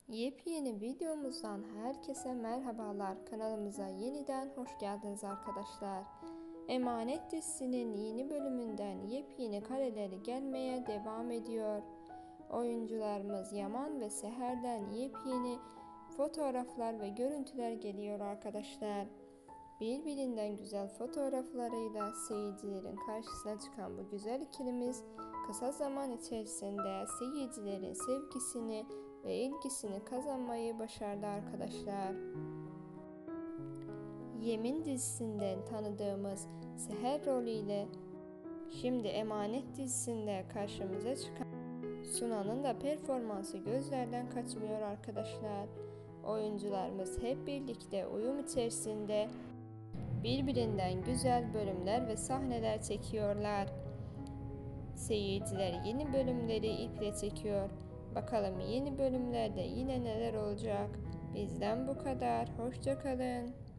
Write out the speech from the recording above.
Yepyeni videomuzdan herkese merhabalar. Kanalımıza yeniden hoş geldiniz arkadaşlar. Emanet dizisinin yeni bölümünden yepyeni kareleri gelmeye devam ediyor. Oyuncularımız Yaman ve Seher'den yepyeni fotoğraflar ve görüntüler geliyor arkadaşlar. Birbirinden güzel fotoğraflarıyla seyircilerin karşısına çıkan bu güzel ikilimiz kısa zaman içerisinde seyircilerin sevgisini ve ilgisini kazanmayı başardı arkadaşlar. Yemin dizisinden tanıdığımız Seher rolüyle şimdi Emanet dizisinde karşımıza çıkan Sunan'ın da performansı gözlerden kaçmıyor arkadaşlar. Oyuncularımız hep birlikte uyum içerisinde birbirinden güzel bölümler ve sahneler çekiyorlar. Seyirciler yeni bölümleri iple çekiyor. Bakalım yeni bölümlerde yine neler olacak? Bizden bu kadar. Hoşça kalın.